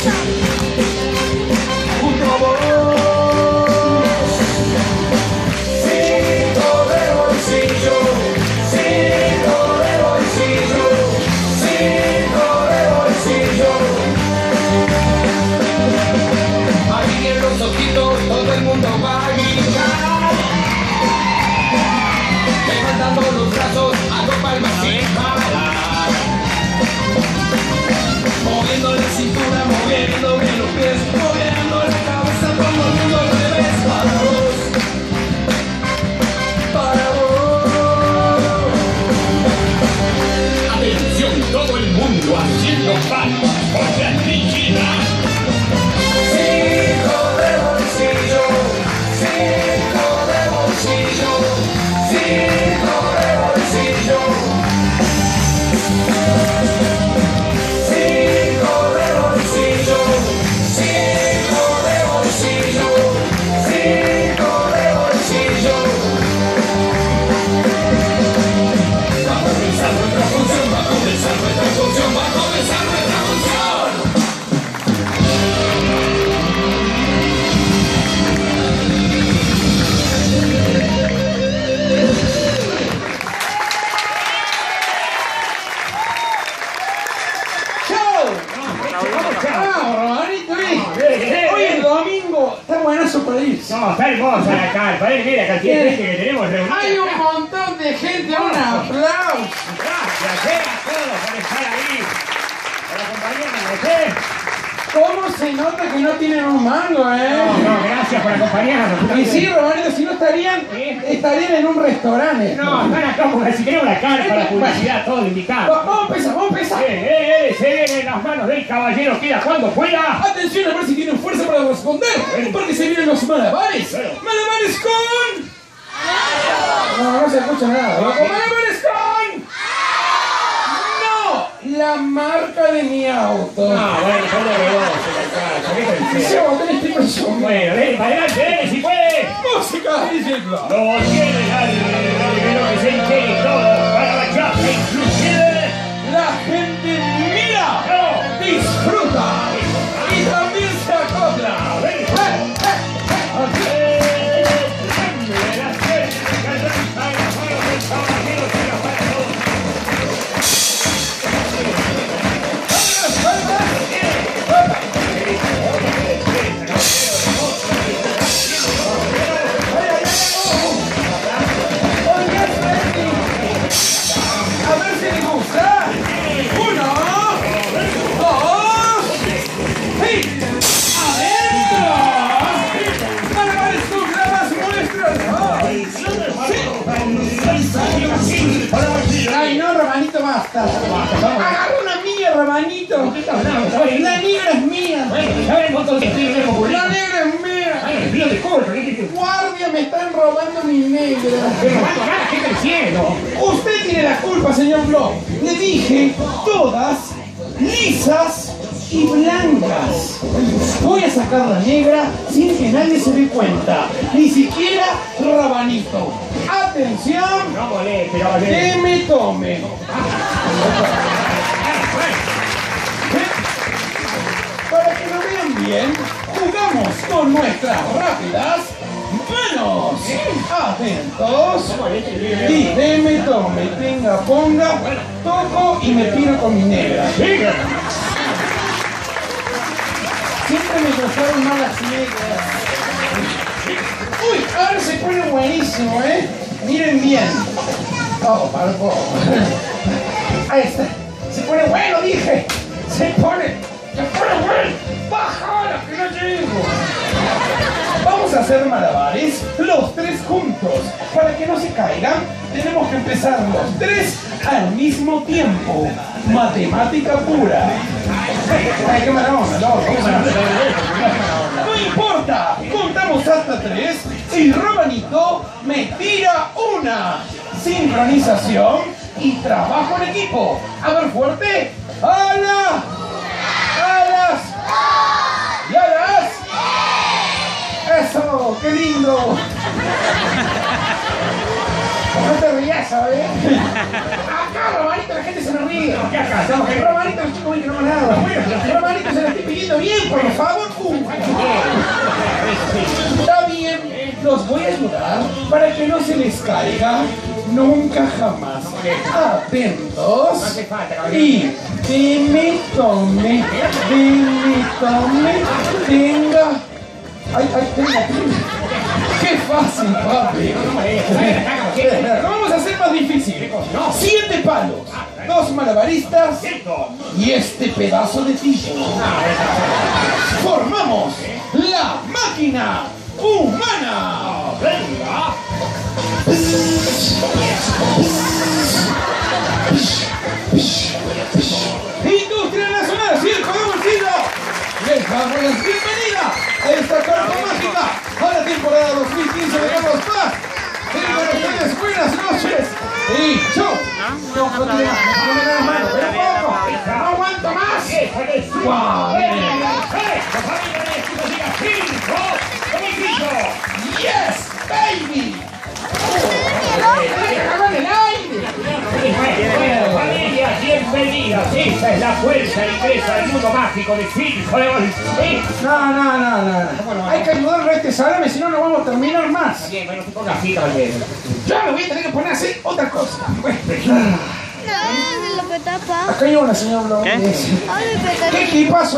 junto a vos. Cinco de bolsillo, cinco de bolsillo, cinco de bolsillo. Aquí en los ojitos todo el mundo va a gritar. Levantando los brazos, hago palmas sin parar. Moviendo la cintura, moviendo bien los pies, moviendo la cabeza, todo el mundo al revés. Para vos, para vos. Atención, todo el mundo haciendo palmas por la Argentina. Cinco de bolsillo, cinco de bolsillo, cinco de bolsillo. Cinco de bolsillo, cinco de bolsillo, cinco de bolsillo. Va a comenzar nuestra función, va a comenzar nuestra función, va a comenzar nuestra función. Hoy es domingo, está buenazo para ir. No, está hermosa la carpa, mira la cantidad de gente que tenemos reunida. Hay un montón de gente, un aplauso. Gracias a todos por estar ahí, por acompañarnos. ¿Cómo se nota que no tienen un mango, No, gracias por acompañarnos. Y sí, Romanito, si no estarían en un restaurante. No, están acá porque si tenemos la carpa, la publicidad, todo indicado. Vamos a empezar, vamos a empezar. Se viene en las manos del caballero, queda cuando pueda. Atención a ver si tienen fuerza para responder, porque se vienen los malabares. Malabares con... No se escucha nada. Malabares con... No, la marca de mi auto. Ah, bueno, son de negocio, Sí, vos tenés tiempo yo. bueno, ven para adelante, si puede. Música, DJ Blanc. No tiene nadie que se entere todo para bachata, inclusive. La gente mira, disfruta y también se acopla. A ver si les gusta. Uno, dos, ¡hey! ¡Adentro! ¡Malabares con grabas muestras! ¡Ay, no, Rabanito, basta! ¡Agarra una mía, Rabanito! ¡La negra es mía! ¡La negra es mía! ¡Guardia, me están robando mi negra! Usted tiene la culpa, señor Bloch. Le dije todas lisas y blancas. Voy a sacar la negra sin que nadie se dé cuenta. Ni siquiera Rabanito. Atención. No moleste, no moleste. Que me tome. Para que lo vean bien, jugamos con nuestras rápidas manos. Atentos. Y deme, tome, tenga, ponga, toco y me tiro con mi negra. Siempre me gustaron más las negras. Uy, ahora se pone buenísimo, ¿eh? Miren bien. Oh, para un poco. Ahí está. Se pone bueno, dije. Se pone bueno. Baja, que no llego. Vamos a hacer malabares los tres juntos. Para que no se caigan, tenemos que empezar los tres al mismo tiempo. Matemática pura. Ay, qué mala onda, no importa, contamos hasta 3 y Romanito me tira una. Sincronización y trabajo en equipo. A ver, fuerte. ¡Alas! ¡Alas! ¿Y alas? ¡Eso! ¡Qué lindo! No te rías, ¿sabes? Acá, Romanito, la gente se me ríe. Romanito, los chicos ven que no hago nada. Romanito, se lo estoy pidiendo bien nunca, nunca jamás. Atentos. No hace falta, caballero. Y dime, tome, tenga. Ay, tenga. Qué fácil, papi. Lo vamos a hacer más difícil. 7 palos, 2 malabaristas y este pedazo de tillo. Formamos la máquina humana. Venga. Industria Nacional Circo de Bolsillo les damos la bienvenida a esta carta mágica a la temporada 2015 de Carlos Paz. Tengan ustedes buenas noches y show. No me das mano, pero poco. No aguanto más. Wow, yes, baby. Familia, bienvenidas. Esta es la fuerza ingresa al mundo mágico de Circo de Bolsillo. No. Hay que ayudarlo a este salame, si no, no vamos a terminar más. Bien, bueno, te pongas así, caballero. Ya me voy a tener que poner a hacer otra cosa. No, lo que tapa. Acá hay una señora. ¿Qué? ¿Qué equipazo?